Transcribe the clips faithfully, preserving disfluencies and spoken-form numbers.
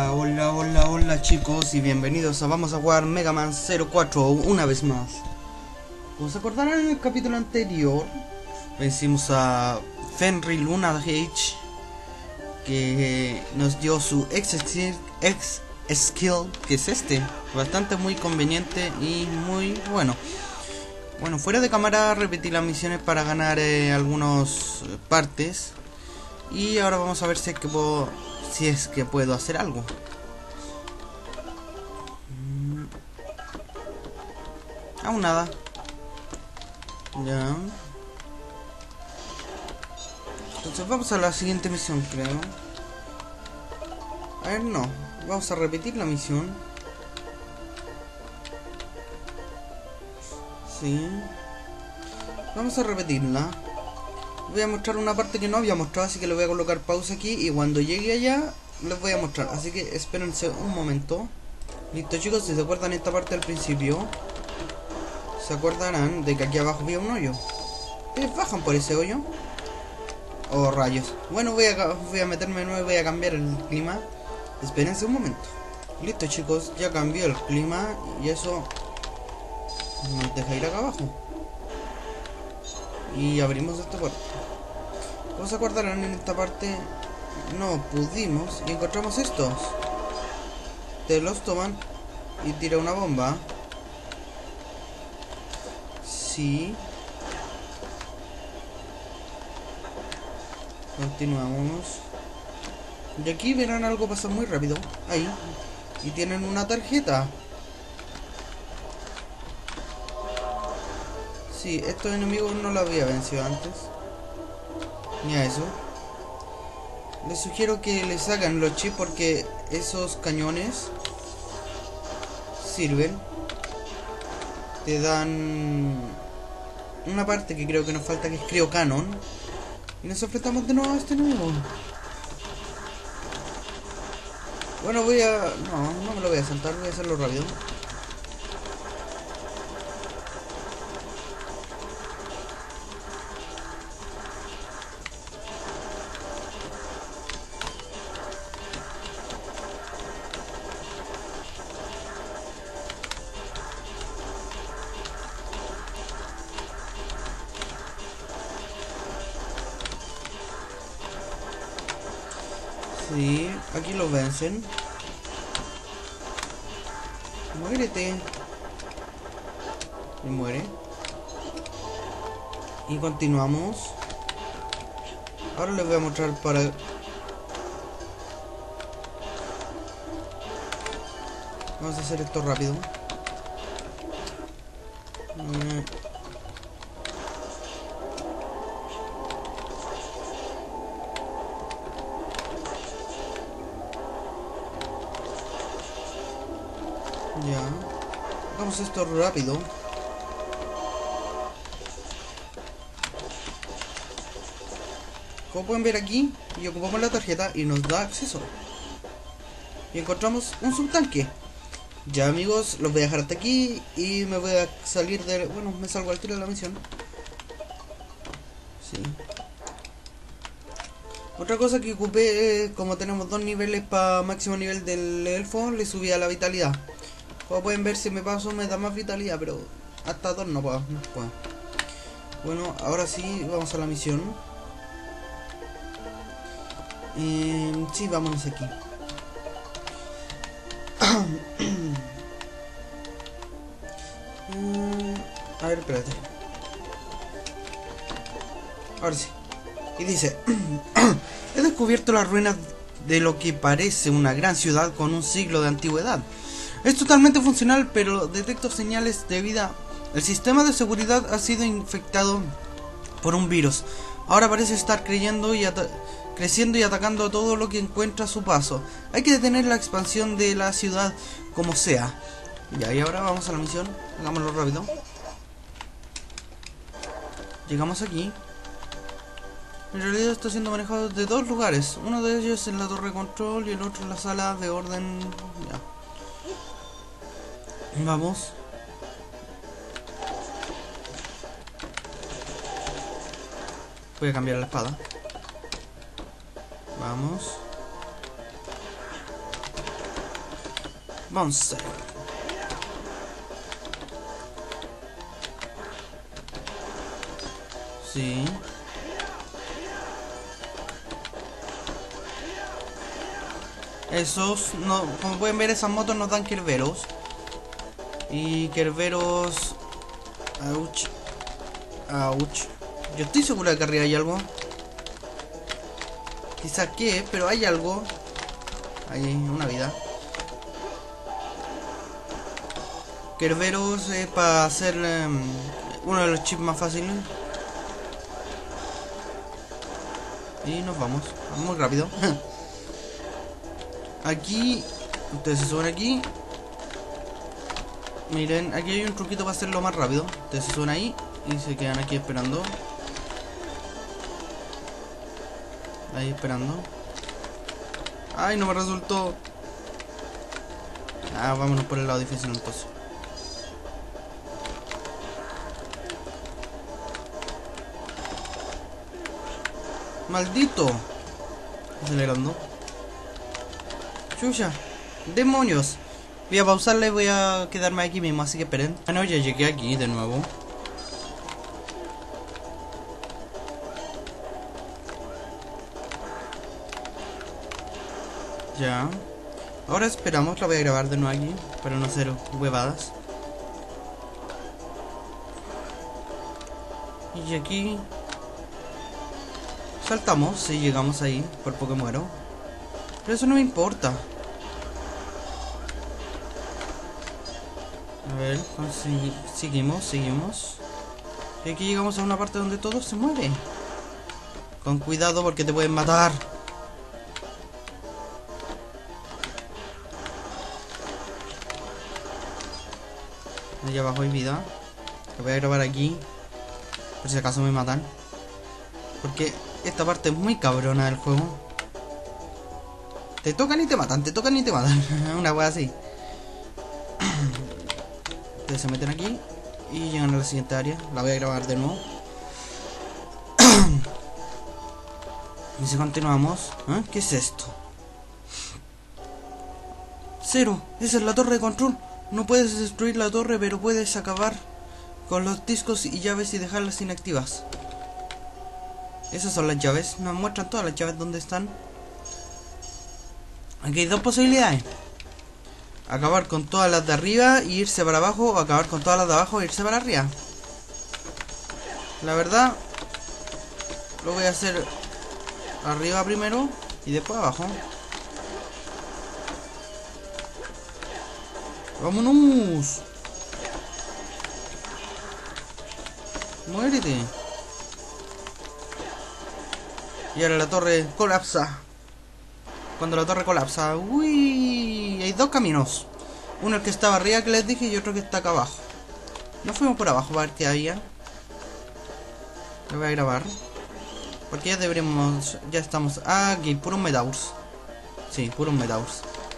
Hola, hola, hola, hola chicos y bienvenidos a Vamos a jugar Mega Man cero cuatro una vez más. Como se acordarán, en el capítulo anterior vencimos a Fenrir Luna H, que nos dio su ex skill, ex skill, que es este, bastante muy conveniente y muy bueno. Bueno, fuera de cámara repetí las misiones para ganar eh, algunas partes. Y ahora vamos a ver si es que puedo, si es que puedo hacer algo. Mm. Aún nada. Ya. Entonces vamos a la siguiente misión, creo. A ver, no. Vamos a repetir la misión. Sí. Vamos a repetirla. Voy a mostrar una parte que no había mostrado, así que le voy a colocar pausa aquí y cuando llegue allá les voy a mostrar. Así que espérense un momento. Listo chicos, si se acuerdan esta parte del principio, se acordarán de que aquí abajo había un hoyo. ¿Ustedes bajan por ese hoyo? Oh, rayos. Bueno, voy a, voy a meterme de nuevo y voy a cambiar el clima. Espérense un momento. Listo chicos, ya cambió el clima y eso nos deja ir acá abajo. Y abrimos esta puerta. Como se acordarán, en esta parte no pudimos y encontramos estos. Te los toman y tira una bomba. Sí. Continuamos. Y aquí verán algo pasar muy rápido. Ahí. Y tienen una tarjeta. Sí, estos enemigos no los había vencido antes. Ni a eso. Les sugiero que les hagan los chips porque esos cañones sirven. Te dan una parte que creo que nos falta, que es Creo Canon. Y nos enfrentamos de nuevo a este enemigo. Bueno, voy a... No, no me lo voy a saltar, voy a hacerlo rápido. Sí, aquí lo vencen. Muérete. Y muere. Y continuamos. Ahora les voy a mostrar para... Vamos a hacer esto rápido. Mm. Ya. Hagamos esto rápido. Como pueden ver aquí, y ocupamos la tarjeta y nos da acceso. Y encontramos un subtanque. Ya amigos, los voy a dejar hasta aquí y me voy a salir de... Bueno, me salgo al tiro de la misión. Sí. Otra cosa que ocupé, como tenemos dos niveles para máximo nivel del elfo, le subí a la vitalidad. Como pueden ver, si me paso me da más vitalidad, pero hasta dos no puedo, no puedo. Bueno, ahora sí, vamos a la misión. Eh, sí, vámonos aquí. A ver, espérate. Ahora sí. Y dice: he descubierto las ruinas de lo que parece una gran ciudad con un siglo de antigüedad. Es totalmente funcional, pero detecto señales de vida. El sistema de seguridad ha sido infectado por un virus. Ahora parece estar creyendo y creciendo y atacando todo lo que encuentra a su paso. Hay que detener la expansión de la ciudad como sea. Ya, y ahora vamos a la misión. Hagámoslo rápido. Llegamos aquí. En realidad está siendo manejado de dos lugares. Uno de ellos en la torre de control y el otro en la sala de orden. Ya. Vamos. Voy a cambiar la espada. Vamos. Vamos a ver. Sí. Esos, no, como pueden ver, esas motos nos dan Kerberos. Y Kerberos... Ouch. Ouch. Yo estoy seguro de que arriba hay algo. Quizá qué, pero hay algo. Hay una vida. Kerberos es para hacer um, uno de los chips más fáciles. Y nos vamos. Vamos rápido. Aquí, ustedes se suben aquí. Miren, aquí hay un truquito para hacerlo más rápido. Ustedes se suben ahí y se quedan aquí esperando. Ahí esperando. Ay, no me resultó. Ah, vámonos por el lado difícil entonces. Maldito. Acelerando. Chucha. Demonios. Voy a pausarle y voy a quedarme aquí mismo, así que esperen. Bueno, ya llegué aquí de nuevo. Ya. Ahora esperamos, la voy a grabar de nuevo aquí, para no hacer huevadas. Y aquí... saltamos, si llegamos ahí, por poco muero. Pero eso no me importa. A ver, seguimos, seguimos. Y aquí llegamos a una parte donde todo se mueve. Con cuidado porque te pueden matar. Allá abajo hay vida. Lo voy a grabar aquí, por si acaso me matan. Porque esta parte es muy cabrona del juego. Te tocan y te matan, te tocan y te matan. Una wea así. Ustedes se meten aquí y llegan a la siguiente área. La voy a grabar de nuevo. Y si continuamos, ¿eh? ¿Qué es esto? Cero, esa es la torre de control. No puedes destruir la torre, pero puedes acabar con los discos y llaves y dejarlas inactivas. Esas son las llaves. Nos muestran todas las llaves donde están. Aquí hay dos posibilidades: acabar con todas las de arriba e irse para abajo, o acabar con todas las de abajo e irse para arriba. La verdad, lo voy a hacer arriba primero y después abajo. ¡Vámonos! ¡Muérete! Y ahora la torre colapsa. Cuando la torre colapsa, uy, hay dos caminos. Uno el que estaba arriba que les dije y otro que está acá abajo. Nos fuimos por abajo para ver qué había. Lo voy a grabar porque ya deberíamos, ya estamos aquí, puros Medaurs. Sí, puros Medaurs.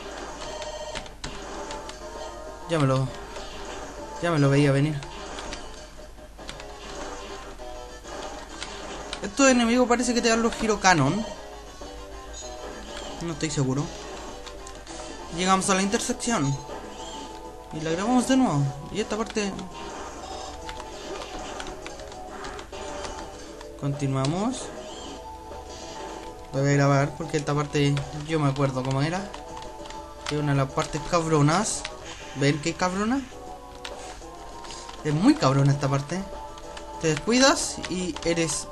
Ya me lo, ya me lo veía venir. Estos enemigos parece que te dan los Hero Cannon. No estoy seguro. Llegamos a la intersección y la grabamos de nuevo. Y esta parte continuamos. Lo voy a grabar porque esta parte yo me acuerdo cómo era. Que es una de las partes cabronas. ¿Ven qué cabrona? Es muy cabrona esta parte. Te descuidas y eres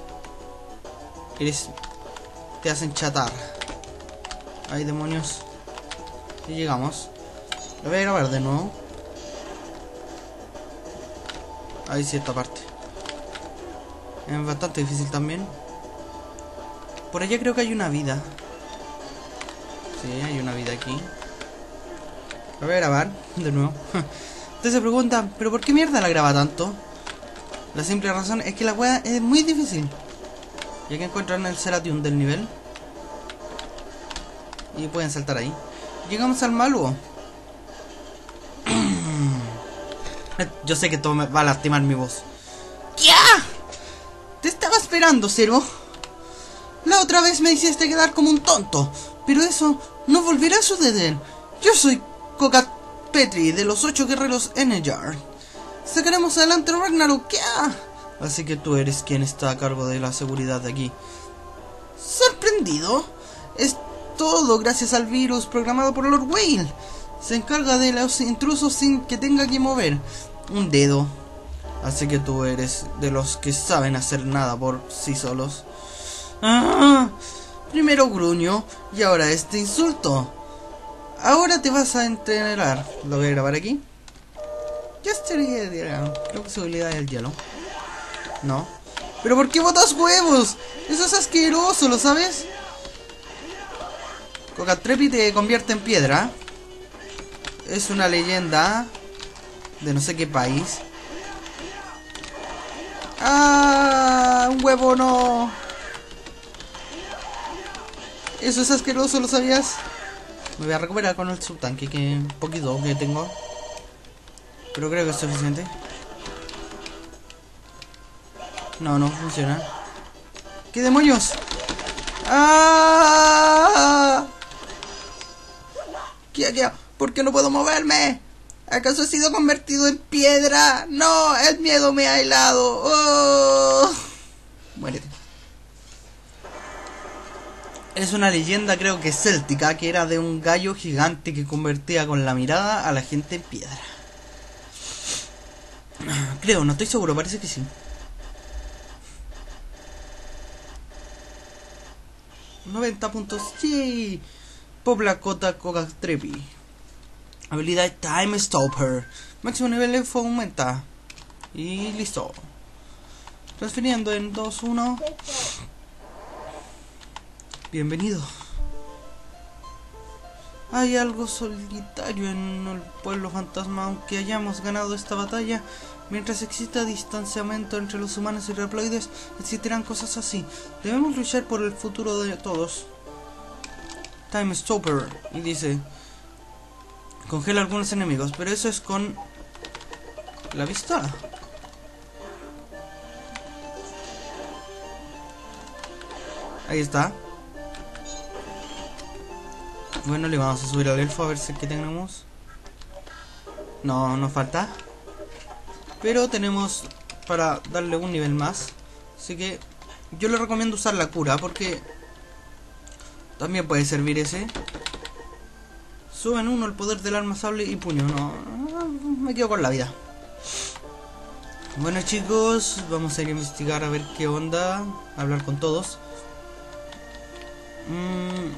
Eres te hacen chatar. Ay, demonios. Y llegamos. Lo voy a grabar de nuevo. Ahí sí, esta parte es bastante difícil también. Por allá creo que hay una vida. Sí, hay una vida aquí. Lo voy a grabar de nuevo. Ustedes se preguntan, ¿pero por qué mierda la graba tanto? La simple razón es que la wea es muy difícil. Y aquí encuentran el Ceratium del nivel. Y pueden saltar ahí. Llegamos al malo. Yo sé que todo me va a lastimar mi voz. ¡Ya! Te estaba esperando, Zero. La otra vez me hiciste quedar como un tonto, pero eso no volverá a suceder. Yo soy Cocapetri de los ocho guerreros Energar. Sacaremos adelante el Ragnarok. ¿Qué? Así que tú eres quien está a cargo de la seguridad de aquí. ¿Sorprendido? Es todo gracias al virus programado por Lord Whale. Se encarga de los intrusos sin que tenga que mover un dedo. Así que tú eres de los que saben hacer nada por sí solos. ¡Ah! Primero gruño y ahora este insulto. Ahora te vas a entrenar. Lo voy a grabar aquí. Ya estaría. Creo que su habilidad es el hielo. No. ¿Pero por qué botas huevos? Eso es asqueroso, ¿lo sabes? Cocatrepi te convierte en piedra. Es una leyenda de no sé qué país. ¡Ah! Un huevo no. Eso es asqueroso, ¿lo sabías? Me voy a recuperar con el subtanque, que un poquito que tengo. Pero creo que es suficiente. No, no funciona. ¿Qué demonios? ¡Ah! ¿Qué, qué? ¿Por qué no puedo moverme? ¿Acaso he sido convertido en piedra? ¡No! ¡El miedo me ha helado! ¡Oh! Muérete. Es una leyenda, creo que céltica, que era de un gallo gigante que convertía con la mirada a la gente en piedra. Creo, no estoy seguro, parece que sí. noventa puntos. ¡Sí! Pobla Cota Cocatrepi. Habilidad Time Stopper. Máximo nivel de fuego aumenta. Y listo. Transfiriendo en dos, uno. Bienvenido. Hay algo solitario en el pueblo fantasma. Aunque hayamos ganado esta batalla, mientras exista distanciamiento entre los humanos y reploides, existirán cosas así. Debemos luchar por el futuro de todos. Time Stopper. Y dice: congela a algunos enemigos, pero eso es con la pistola. Ahí está. Bueno, le vamos a subir al elfo a ver si es que tenemos. No, nos falta. Pero tenemos para darle un nivel más. Así que yo le recomiendo usar la cura, porque también puede servir ese. Suben uno el poder del arma sable y puño. No, me quedo con la vida. Bueno, chicos, vamos a ir a investigar a ver qué onda. Hablar con todos. Mm.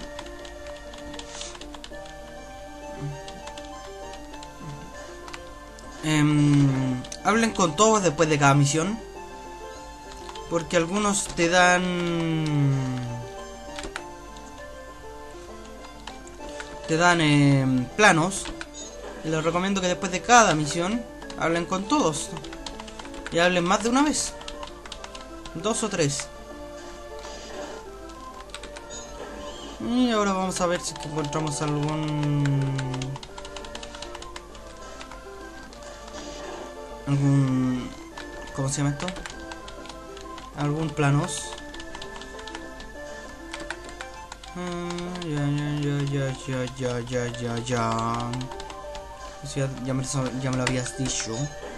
Eh, hablen con todos después de cada misión, porque algunos te dan te dan eh, planos, y les recomiendo que después de cada misión hablen con todos y hablen más de una vez, dos o tres. Y ahora vamos a ver si encontramos algún algún ¿cómo se llama esto? Algún planos. Ah, ya, ya, ya, ya, ya, ya, ya, ya. Eso ya, ya, me, ya me lo habías dicho.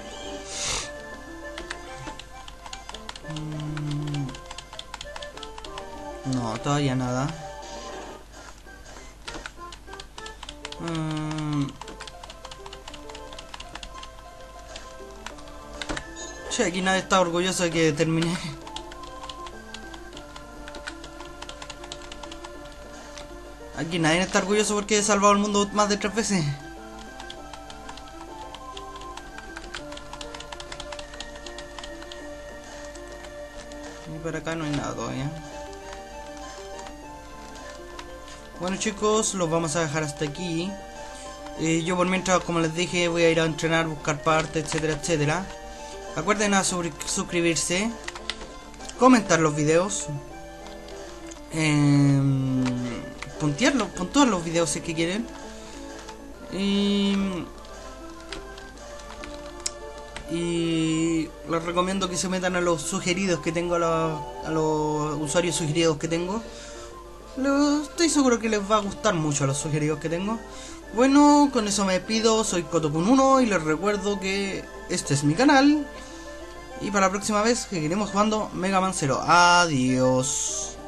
Mm, no, todavía nada. Mm, che, aquí nadie está orgulloso de que terminé. Aquí nadie está orgulloso porque he salvado el mundo más de tres veces. Y por acá no hay nada todavía. Bueno, chicos, los vamos a dejar hasta aquí. eh, Yo por mientras, como les dije, voy a ir a entrenar, buscar partes, etcétera, etcétera. Acuerden a suscribirse, comentar los videos, eh, puntearlos, puntuar los videos si es que quieren. Y, y les recomiendo que se metan a los sugeridos que tengo, a los, a los usuarios sugeridos que tengo. Lo, estoy seguro que les va a gustar mucho a los sugeridos que tengo. Bueno, con eso me despido, soy Kotokun uno y les recuerdo que este es mi canal. Y para la próxima vez seguiremos jugando Mega Man Zero. Adiós.